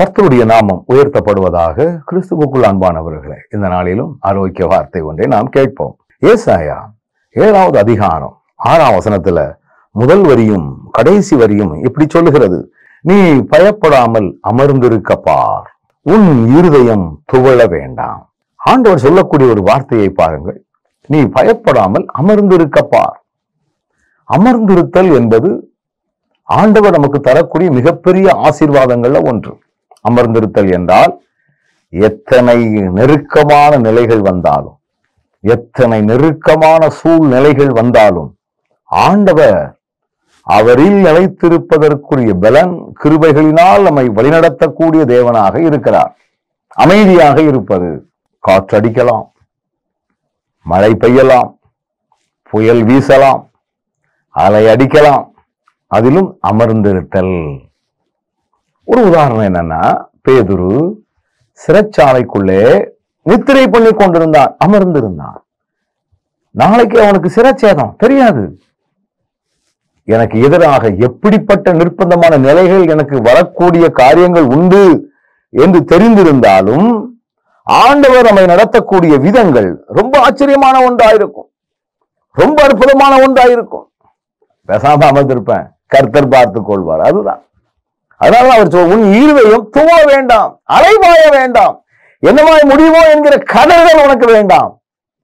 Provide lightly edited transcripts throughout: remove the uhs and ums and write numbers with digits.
கர்த்தருடைய நாமம் உயர்த்தப்படுவதாக. கிறிஸ்துவுக்குள் அன்பானவர்களே, இந்த நாளிலும் ஆரோக்கிய வார்த்தை ஒன்றை நாம் கேட்போம். ஏசாயா 7வது அதிகாரம் 6ஆம் வசனத்துல முதல் வரியும் கடைசி வரியும் இப்படி சொல்லுகிறது: நீ பயப்படாமல் அமர்ந்திருக்க பார், உன் இருதயம் துவள வேண்டாம். ஆண்டவர் சொல்லக்கூடிய ஒரு வார்த்தையை பாருங்கள். நீ பயப்படாமல் அமர்ந்திருக்க பார். அமர்ந்திருத்தல் என்பது ஆண்டவர் நமக்கு தரக்கூடிய மிகப்பெரிய ஆசீர்வாதங்கள்ல ஒன்று. அமர்ந்திருத்தல் என்றால் எத்தனை நெருக்கமான நிலைகள் வந்தாலும், எத்தனை நெருக்கமான சூழ்நிலைகள் வந்தாலும் ஆண்டவர் அவரில் நிலைத்திருப்பதற்குரிய பலன் கிருபைகளினால் நம்மை வழிநடத்தக்கூடிய தேவனாக இருக்கிறார். அமைதியாக இருப்பது. காற்றடிக்கலாம், மழை பெய்யலாம், புயல் வீசலாம், அலை அடிக்கலாம், அதிலும் அமர்ந்திருத்தல். ஒரு உதாரணம் என்னன்னா, பேதுரு சிறைச்சாலைக்குள்ளே நித்திரை பண்ணி கொண்டிருந்தான், அமர்ந்திருந்தான். நாளைக்கு அவனுக்கு சிறைச்சேதம் தெரியாது. எனக்கு எதிராக எப்படிப்பட்ட நிர்பந்தமான நிலைகள் எனக்கு வரக்கூடிய காரியங்கள் உண்டு என்று தெரிந்திருந்தாலும் ஆண்டவர் நம்மை நடத்தக்கூடிய விதங்கள் ரொம்ப ஆச்சரியமான ஒன்றாயிருக்கும், ரொம்ப அற்புதமான ஒன்றாயிருக்கும். பேசாம அமர்ந்திருப்பேன், கர்த்தர் பார்த்துக் கொள்வார். அதுதான். அதனால அவர் சொல்ல, உன் இருதயம் துவள வேண்டாம், அலைவாய வேண்டாம், என்னமாய் முடியுமோ என்கிற கதறுதல் உனக்கு வேண்டாம்.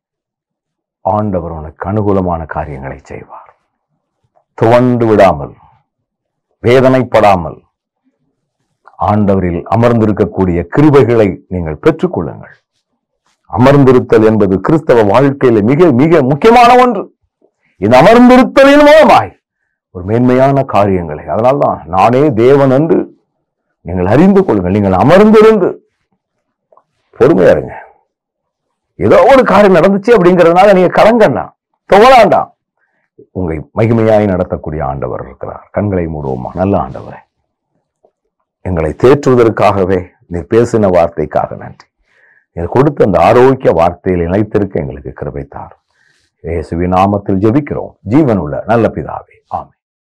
ஆண்டவர் உனக்கு அனுகூலமான காரியங்களை செய்வார். துவண்டு விடாமல், வேதனைப்படாமல் ஆண்டவரில் அமர்ந்திருக்கக்கூடிய கிருபைகளை நீங்கள் பெற்றுக்கொள்ளுங்கள். அமர்ந்திருத்தல் என்பது கிறிஸ்தவ வாழ்க்கையில மிக மிக முக்கியமான ஒன்று. இந்த அமர்ந்திருத்தலின் மூலமாய் ஒரு மேன்மையான காரியங்களை, அதனால்தான் நானே தேவன் என்று நீங்கள் அறிந்து கொள்ளுங்கள். நீங்கள் அமர்ந்திருந்து பொறுமையா இருங்க. ஏதோ ஒரு காரியம் நடந்துச்சு அப்படிங்கிறதுனால நீங்க கலங்கண்டாம், துவளாண்டாம். உங்களை மகிமையாய் நடத்தக்கூடிய ஆண்டவர் இருக்கிறார். கண்களை மூடுவோமா? நல்ல ஆண்டவரே, எங்களை தேற்றுவதற்காகவே நீர் பேசின வார்த்தைக்காக நன்றி. நீர் கொடுத்த அந்த ஆரோக்கிய வார்த்தையில் இணைத்திருக்க எங்களுக்கு கிருபை தாரும். இயேசுவின் நாமத்தில் ஜெபிக்கிறோம், ஜீவனுள்ள நல்ல பிதாவே, ஆமென்.